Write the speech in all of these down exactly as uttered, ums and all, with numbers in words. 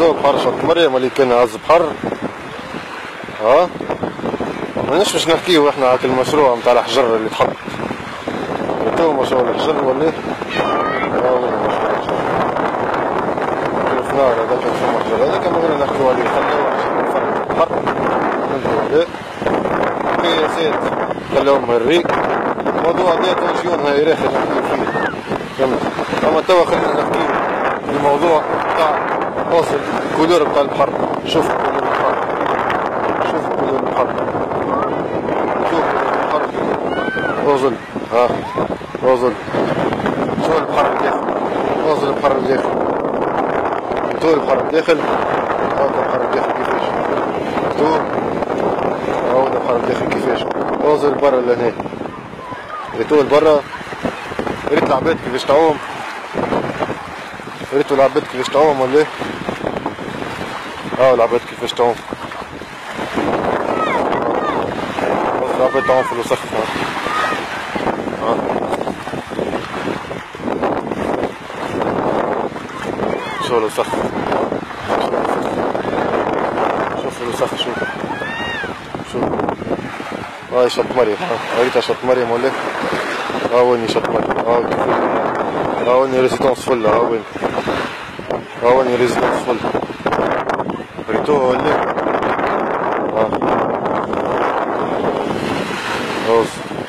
تو بحر شط مريم اللي كان عز بحر. ها ماناش باش نحكيو احنا على المشروع نتاع الحجر اللي تحط. تو مشروع الحجر ولا ها وين مشروع الحجر؟ في نار هذاك فما حجر هذاك ما غير نحكيو عليه خلاو عشان نفرق البحر. فهمتوا ولا؟ قياسات خلاوهم هالريق. الموضوع هذا تونسيون هاي راخي نحكيو فيه. فهمت؟ اما توا خلينا نحكيو في الموضوع تاع واصل الكولور بتاع البحر. شوف كولور البحر. شوف كولور البحر. شوف البحر. اوزل ها اوزل. شوف البحر الداخل. اوزل البحر الداخل. تو البحر الداخل. هاو البحر الداخل كيفاش. تو هاو البحر الداخل كيفاش. اوزل برا لهنا. ريتو لبرا. ريت العباد كيفاش تعوم. ريتو العباد كيفاش تعوم ولا ايه؟ ها العباد كيفاش تعوم. العباد تعوم في الوسخ. ها شوف الوسخ. شوف الوسخ شوف. شوف هاي شط مريم. ريتها شط مريم ولا ايه؟ ها وين شط مريم. ها ها وين ريزيدونس فل. ها وين ها وين ريزيدونس فل. ريتوه ولا ها روز.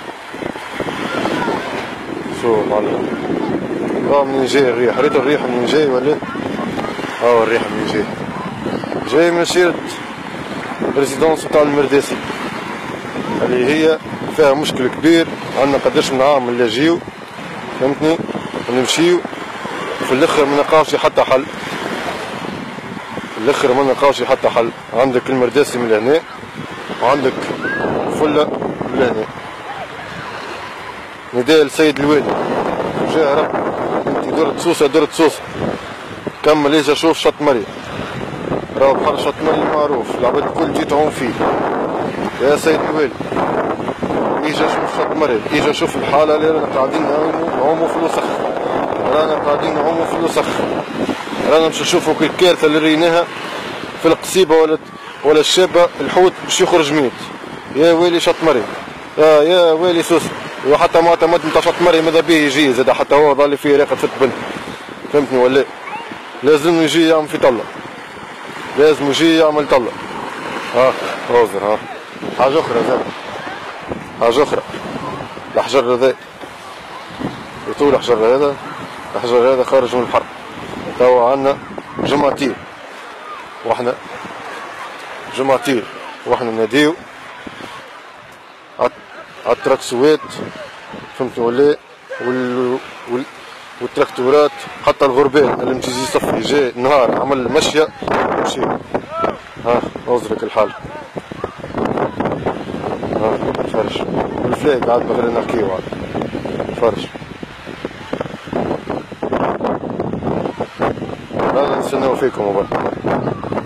شو معلم ها منين جاي الريح. ريتو الريح منين جاي ولا ها الريح منين جاي. جاي من شيرة ريزيدونس تاع المرداسي اللي هي فيها مشكل كبير. عندنا قداش من عام نلاجيو فهمتني ونمشيو في الاخر ما نلقاوش حتى حل. في الاخر ما نلقاوش حتى حل. عندك المرداسي من لهنا وعندك فله من لهنا. نداء للسيد الوالي جا رب انت درت سوسه درت سوسه كمل اجا شوف شط مريم. راهو بحر شط مريم معروف العباد الكل جيت تعوم فيه. يا سيد الوالي اجا شوف شط مريم. اجا شوف الحاله اللي رانا قاعدين نعوموا في الوسخ. رانا قاعدين نعوموا في الوسخ. رانا باش نشوفوا الكارثه اللي ريناها في القصيبه ولا ولا الشابه الحوت باش يخرج ميت. يا ويلي شط مريم. يا يا ويلي سوسه. وحتى معتمد نتاع شط مريم ماذا بيه يجي زاد حتى هو ظل فيه ريقه فت بنت. فهمتني ولا؟ لازم يجي يعمل في طله. لازم يجي يعمل طله. ها اوزر ها حاجه اخرى زاد. حاجه اخرى الحجر هذا يطول. الحجر هذا الحجر هذا خارج من البحر. توا عندنا جمعتين واحنا جمعتين واحنا ناديو التراكسوات فهمتني ولا وال... وال... والتراكتورات حتى الغربان اللي مشي يصفي جاي نهار عمل مشيه ومشي. ها اوزرك الحال. ها فرش والفلاي قاعد بغير نحكيو عاد فرش. هذا نستناو فيكم وبرك.